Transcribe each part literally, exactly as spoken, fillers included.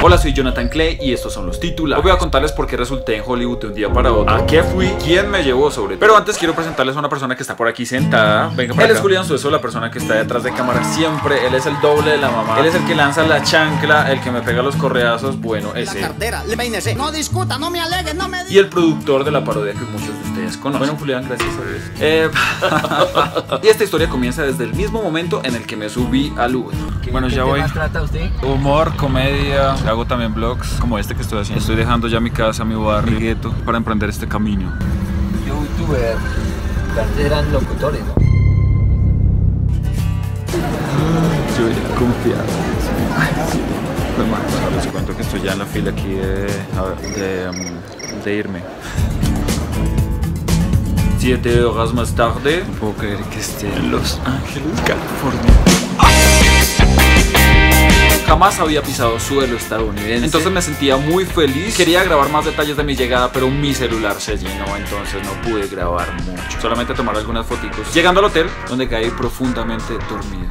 Hola, soy Jonathan Clay y estos son los titulares. Hoy voy a contarles por qué resulté en Hollywood de un día para otro, a qué fui, quién me llevó sobre todo. Pero antes quiero presentarles a una persona que está por aquí sentada. Venga para acá. Él es Julián Sueso, la persona que está detrás de cámara siempre. Él es el doble de la mamá. Él es el que lanza la chancla, el que me pega los correazos. Bueno, ese. La cartera, le peínese. No discuta, no me alegue, no me diga. Y el productor de la parodia que muchos de ustedes conocen. Bueno, Julián, gracias a Dios. Eh, y esta historia comienza desde el mismo momento en el que me subí al Uber. Bueno, ya voy. ¿Qué más trata usted? Humor, comedia, hago también vlogs como este que estoy haciendo. Estoy dejando ya mi casa, mi barrio, mi gueto para emprender este camino. Youtuber, antes eran locutores, ¿no? Yo ya confiado. Bueno, les cuento que estoy ya en la fila aquí de, de, um, de irme. Siete horas más tarde, no puedo creer que esté en Los Ángeles, California. Jamás había pisado suelo estadounidense, entonces me sentía muy feliz. Quería grabar más detalles de mi llegada, pero mi celular se llenó, entonces no pude grabar mucho. Solamente tomar algunas fotos. Llegando al hotel, donde caí profundamente dormido.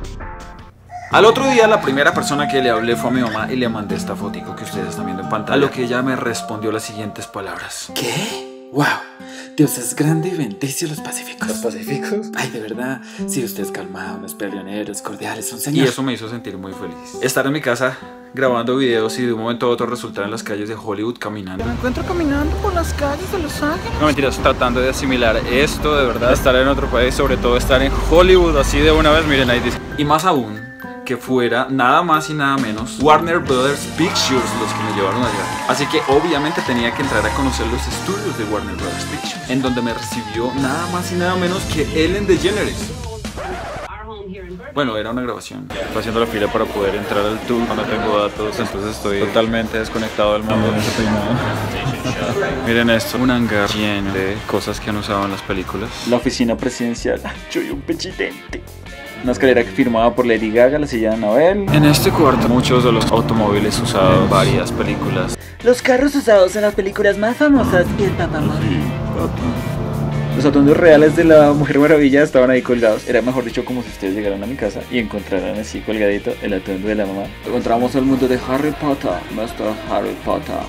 Al otro día, la primera persona que le hablé fue a mi mamá y le mandé esta fotico que ustedes están viendo en pantalla. A lo que ella me respondió las siguientes palabras. ¿Qué? ¡Wow! Dios es grande y bendice a los pacíficos. ¿Los pacíficos? Ay, de verdad, si usted es calmado, no es peleonero, es cordial, es un señor. Y eso me hizo sentir muy feliz. Estar en mi casa grabando videos y de un momento a otro resultar en las calles de Hollywood caminando. Me encuentro caminando por las calles de Los Ángeles. No mentiras, tratando de asimilar esto de verdad. Estar en otro país, sobre todo estar en Hollywood así de una vez, miren ahí dice. Y más aún, que fuera nada más y nada menos Warner Brothers Pictures los que me llevaron allá. Así que obviamente tenía que entrar a conocer los estudios de Warner Brothers Pictures, en donde me recibió nada más y nada menos que Ellen DeGeneres. Bueno, era una grabación. Estoy haciendo la fila para poder entrar al tour. No tengo datos, entonces estoy totalmente desconectado del mundo. Miren esto, un hangar lleno de cosas que han usado en las películas. La oficina presidencial. Soy un presidente. Una escalera firmada por Lady Gaga, la silla de Anabel. En este cuarto, muchos de los automóviles usados en varias películas. Los carros usados en las películas más famosas y el papamóvil. Los atuendos reales de la Mujer Maravilla estaban ahí colgados. Era mejor dicho como si ustedes llegaran a mi casa y encontraran así colgadito el atuendo de la mamá. Encontramos el mundo de Harry Potter, nuestro Harry Potter.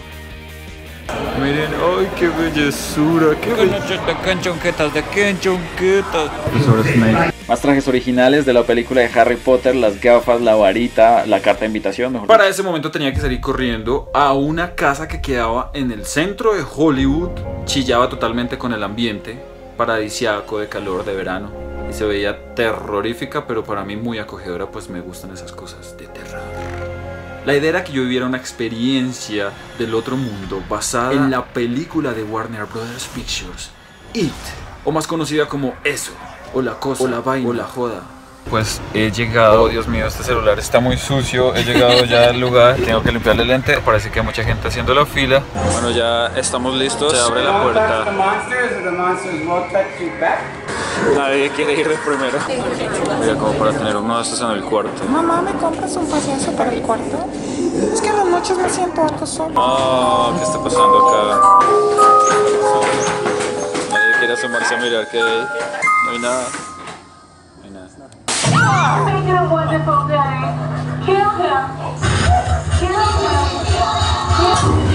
Miren, ¡ay, qué bellezura! ¡Qué bellezura! ¡Qué chonquetas, de qué chonquetas! Más trajes originales de la película de Harry Potter, las gafas, la varita, la carta de invitación, mejor. Para ese momento tenía que salir corriendo a una casa que quedaba en el centro de Hollywood. Chillaba totalmente con el ambiente paradisiaco de calor de verano y se veía terrorífica, pero para mí muy acogedora, pues me gustan esas cosas de terror. La idea era que yo viviera una experiencia del otro mundo basada en la película de Warner Brothers Pictures, It, o más conocida como Eso, o la cosa, o la vaina, o la joda. Pues he llegado, oh Dios mío, este celular está muy sucio, he llegado ya al lugar, tengo que limpiarle el lente, parece que hay mucha gente haciendo la fila. Bueno, ya estamos listos, se abre la puerta. Nadie quiere ir de primero. Mira, como para tener uno de estos en el cuarto. Mamá, ¿me compras un payaso para el cuarto? Es que en las noches me siento algo solo. Ah, ¿qué está pasando acá? Nadie quiere asomarse a mirar que hay. No hay nada. No hay nada. Make it a wonderful day. Kill him. Kill him.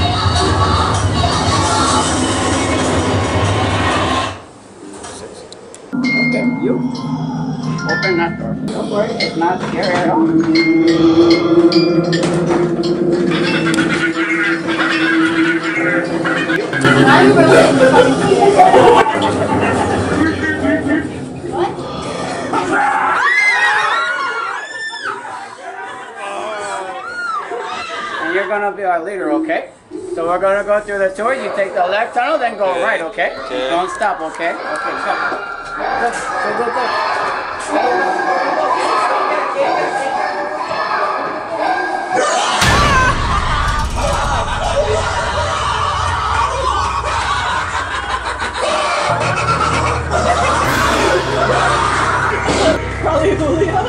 Okay, you open that door. Don't worry, it's not scary at all. And you're gonna be our leader, okay? So we're gonna go through the tour. You take the left tunnel, then go right, okay? Okay. Don't stop, okay? Okay, go. Go, go, go, go. Probably Julio.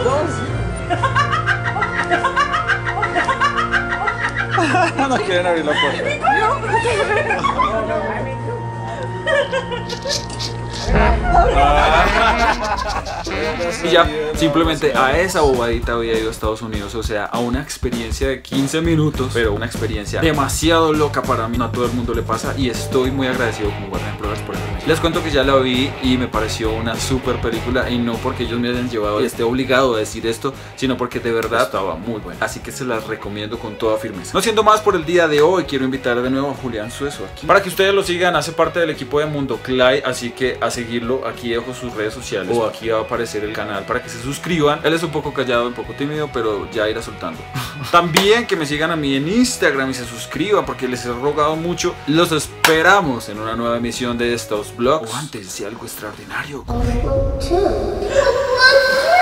No quieren abrir la puerta. Y ya, simplemente a esa bobadita había ido a Estados Unidos, o sea, a una experiencia de quince minutos, pero una experiencia demasiado loca para mí, no a todo el mundo le pasa, y estoy muy agradecido con Warner Bros. Por eso. Les cuento que ya la vi y me pareció una super película, y no porque ellos me hayan llevado y esté obligado a decir esto, sino porque de verdad estaba muy buena, así que se las recomiendo con toda firmeza. No siendo más por el día de hoy, quiero invitar de nuevo a Julián Sueso aquí, para que ustedes lo sigan, hace parte del equipo de Mundo Clay, así que a seguirlo, aquí dejo sus redes sociales, o aquí va a aparecer el canal para que se suscriban. Él es un poco callado, un poco tímido, pero ya irá soltando. También que me sigan a mí en Instagram y se suscriban, porque les he rogado mucho. Los esperamos en una nueva emisión de estos vlogs, o antes de algo extraordinario.